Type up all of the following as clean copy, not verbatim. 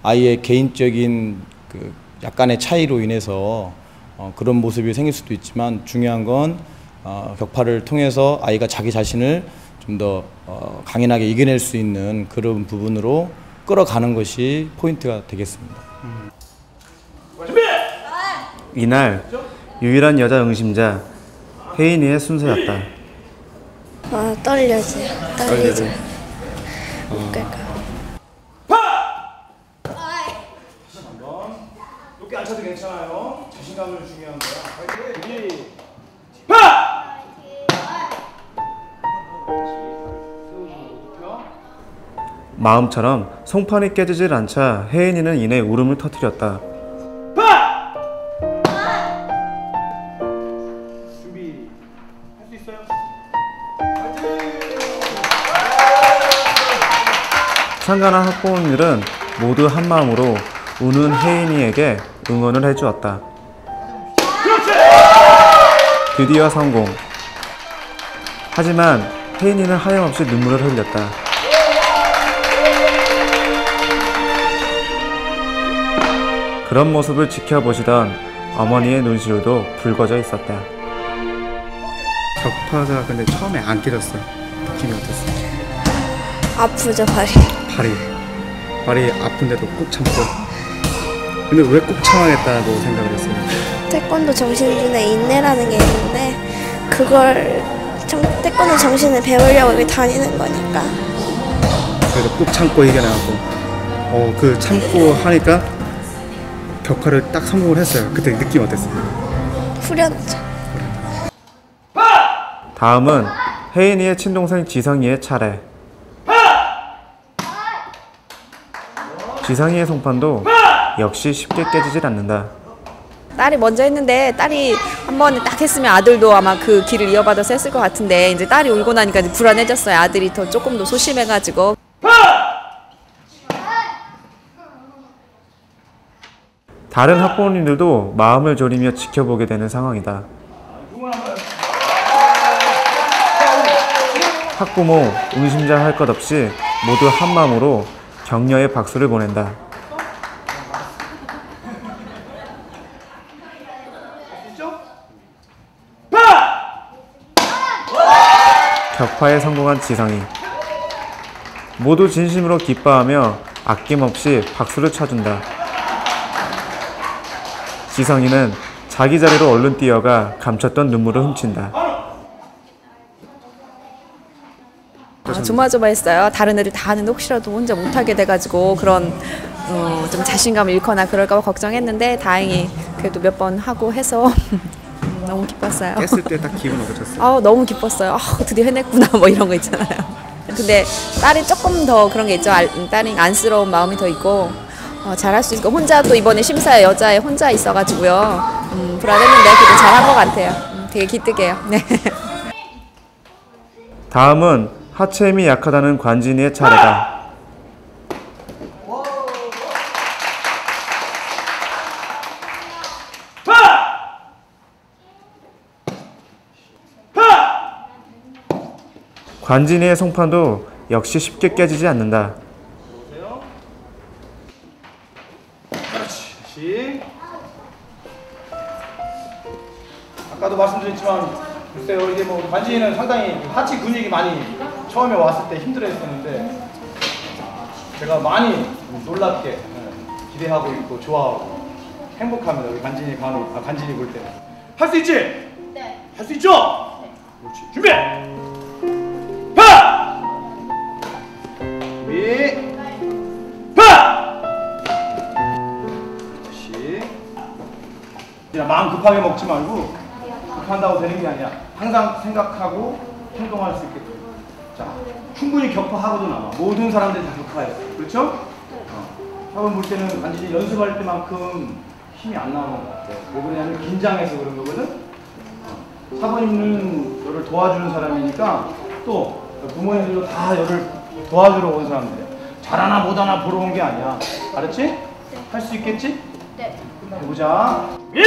아이의 개인적인 그 약간의 차이로 인해서 그런 모습이 생길 수도 있지만 중요한 건 격파를 통해서 아이가 자기 자신을 좀 더 강인하게 이겨낼 수 있는 그런 부분으로 끌어가는 것이 포인트가 되겠습니다. 이날 유일한 여자 응심자 혜인이의 순서였다. 떨리지. 높게 앉혀도 괜찮아요. 자신감을 중요한 거야. 파이팅! 마음처럼 송판이 깨지질 않자 혜인이는 이내 울음을 터뜨렸다. 준비. 할 수 있어요? 참가한 학부모님들은 모두 한마음으로 우는 혜인이에게 응원을 해주었다. 드디어 성공. 하지만 혜인이는 하염없이 눈물을 흘렸다. 그런 모습을 지켜보시던 어머니의 눈시울도 붉어져 있었다. 격파가 근데 처음에 안 깨졌어. 느낌이 어땠어? 아프죠, 발이. 발이 아픈데도 꾹 참고. 근데 왜 꾹 참아야겠다고 생각을 했어요? 태권도 정신준에 인내라는 게 있는데 그걸 태권도 정신을 배우려고 여기 다니는 거니까. 그래서 꾹 참고 이겨나가고 그 참고 하니까 격파를 딱 성공을 했어요. 그때 느낌 어땠어요? 후련하죠. 다음은 혜인이의 친동생 지성이의 차례. 지성이의 송판도 역시 쉽게 깨지질 않는다. 딸이 먼저 했는데 딸이 한 번 딱 했으면 아들도 아마 그 길을 이어받아서 했을 것 같은데 이제 딸이 울고 나니까 이제 불안해졌어요. 아들이 조금 더 소심해가지고. 다른 학부모님들도 마음을 졸이며 지켜보게 되는 상황이다. 학부모, 응심자 할 것 없이 모두 한마음으로 격려의 박수를 보낸다. 격파에 성공한 지성이. 모두 진심으로 기뻐하며 아낌없이 박수를 쳐준다. 지성이는 자기 자리로 얼른 뛰어가 감췄던 눈물을 훔친다. 조마조마했어요. 다른 애들 다 하는데 혹시라도 혼자 못하게 돼가지고 그런 좀 자신감을 잃거나 그럴까 봐 걱정했는데 다행히 그래도 몇 번 하고 해서 너무 기뻤어요. 깼을 때 딱 기분 어떠셨어요? 너무 기뻤어요. 드디어 해냈구나 뭐 이런 거 있잖아요. 근데 딸이 조금 더 그런 게 있죠. 딸이 안쓰러운 마음이 더 있고 잘할 수 있고 혼자 또 이번에 심사에 여자애 혼자 있어가지고요. 불안했는데 그래도 잘한 것 같아요. 되게 기특해요. 네. 다음은 하체 힘이 약하다는 관진이의 차례다. 관진이의 송판도 역시 쉽게 깨지지 않는다. 그렇지. 아까도 말씀드렸지만 글쎄요, 이게 뭐 관진이는 상당히 하체 근육이 많이 처음에 왔을 때 힘들어했었는데 제가 많이 놀랍게 기대하고 있고 좋아하고 행복합니다. 우리 관진이 관진이 볼 때. 할 수 있지? 네. 할 수 있죠? 네. 그렇지. 준비. 준비. 그냥 마음 급하게 먹지 말고 급한다고 되는 게 아니야. 항상 생각하고 행동할 수 있게끔. 자, 충분히 격파하고도 남아. 모든 사람들이 다 격파해요. 그렇죠? 학원 볼 때는 관진이 연습할 때만큼 힘이 안 나오는 것 같아요. 왜 그러냐면 긴장해서 그런 거거든. 사부님은 너를 도와주는 사람이니까 또 부모님들도 다 너를 도와주러 온 사람들이야. 잘하나 못하나 보러 온 게 아니야. 알았지? 네. 할 수 있겠지? 네. 해보자. 예!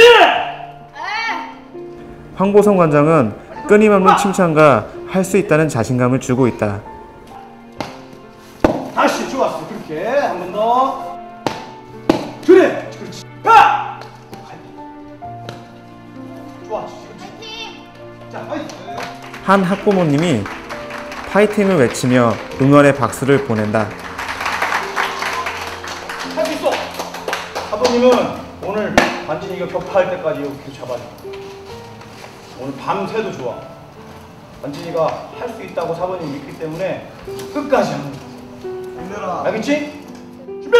황보성 관장은 끊임없는 칭찬과 할 수 있다는 자신감을 주고 있다. 다시 좋았어. 그렇게 한 번 더. 한 학부모님이 파이팅을 외치며 응원의 박수를 보낸다. 할 수 있어! 아버님은 오늘 관진이가 격파할 때까지 이렇게 잡아줘. 오늘 밤새도 좋아. 관진이가 할 수 있다고 사부님 믿기 때문에 끝까지 하는 거야. 힘내라. 알겠지? 준비!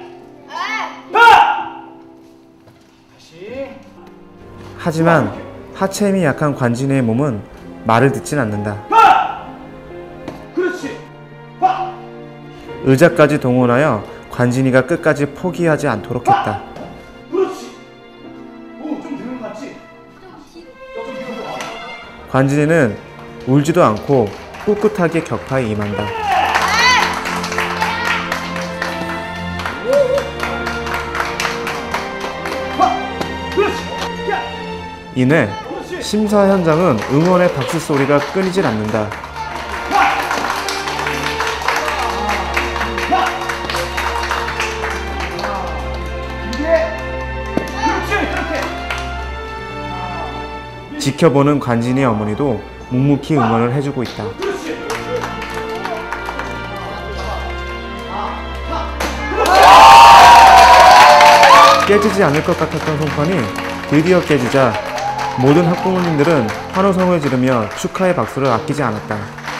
가! 다시. 하지만 하체힘이 약한 관진이의 몸은 말을 듣진 않는다. 가! 그렇지. 가! 의자까지 동원하여 관진이가 끝까지 포기하지 않도록 했다. 그렇지. 오, 좀 되는 것 같지? 좀 뒤로 와. 관진이는 울지도 않고 꿋꿋하게 격파에 임한다. 그렇지. 야! 이내 심사 현장은 응원의 박수 소리가 끊이질 않는다. 지켜보는 관진이의 어머니도 묵묵히 응원을 해주고 있다. 깨지지 않을 것 같았던 손판이 드디어 깨지자 모든 학부모님들은 환호성을 지르며 축하의 박수를 아끼지 않았다.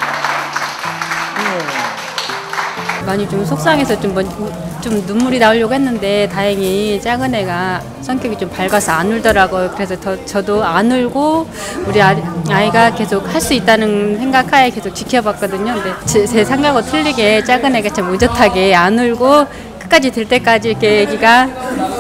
많이 좀 속상해서 좀 눈물이 나오려고 했는데 다행히 작은 애가 성격이 좀 밝아서 안 울더라고요. 그래서 저도 안 울고 우리 아이가 계속 할 수 있다는 생각하에 계속 지켜봤거든요. 근데 제 생각하고 틀리게 작은 애가 참 의젓하게 안 울고 끝까지 될 때까지 이렇게 애기가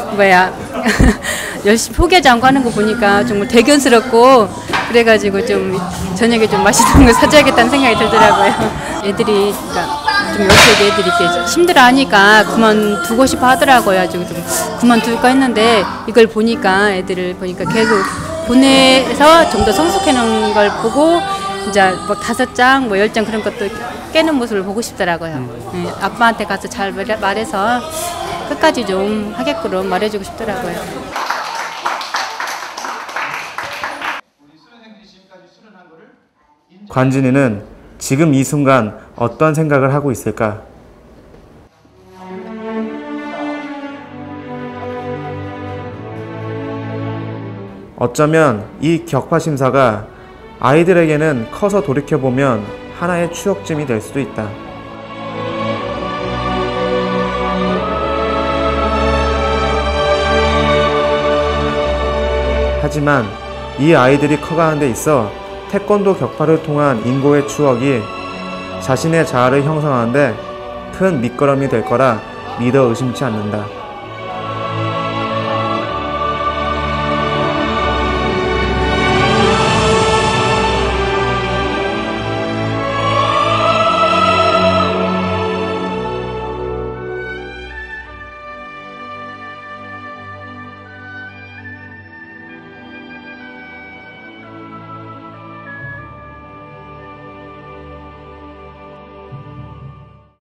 열심히 포기하지 않고 하는 거 보니까 정말 대견스럽고 그래가지고 좀 저녁에 좀 맛있는 거 사줘야겠다는 생각이 들더라고요. 애들이 좀 요새 애들이 이렇게 힘들어하니까 그만두고 싶어 하더라고요. 좀 그만둘까 했는데 이걸 보니까 애들을 보니까 계속 보내서 좀 더 성숙해놓은 걸 보고 이제 뭐 5장, 뭐 10장 그런 것도 깨는 모습을 보고 싶더라고요. 네, 아빠한테 가서 잘 말해서 끝까지 좀 하게끔 말해주고 싶더라고요. 관진이는 지금 이 순간 어떤 생각을 하고 있을까? 어쩌면 이 격파 심사가 아이들에게는 커서 돌이켜보면 하나의 추억쯤이 될 수도 있다. 하지만 이 아이들이 커가는 데 있어 태권도 격파를 통한 인고의 추억이 자신의 자아를 형성하는데 큰 밑거름이 될 거라 믿어 의심치 않는다.